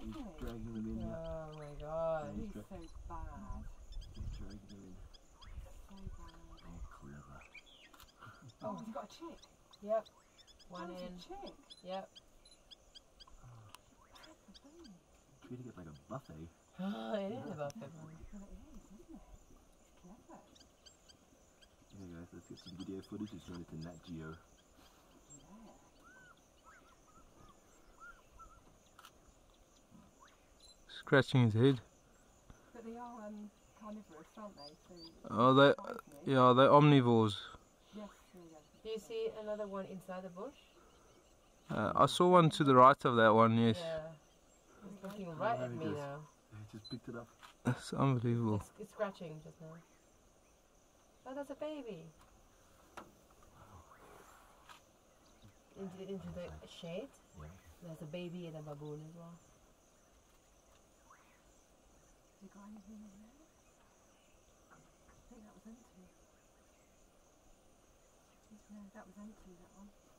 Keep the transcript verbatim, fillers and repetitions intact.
He's dragging them in. Oh my god. He's so bad. He's dragging them in. So bad. Oh, clever. Oh, he's got a chick. Yep. One That was in. a chick. Yep. Treating it like a buffet. Oh, it is a buffet. Well, it is, isn't it? It's clever. Yeah, guys, let's get some video footage. It's running to Nat Geo. Yeah. Scratching his head. But they are um, carnivorous, aren't they? So Oh, they, yeah, they're omnivores. Yes, yeah, yeah. Do you see another one inside the bush? Uh, I saw one to the right of that one, yes. Yeah. It's looking right at me now. I just picked it up. That's unbelievable. It's, it's scratching just now. Oh, that's a baby. Into, into the shade. Yeah. There's a baby and a baboon as well. Have you got anything in there? I think that was empty. No, that was empty, that one.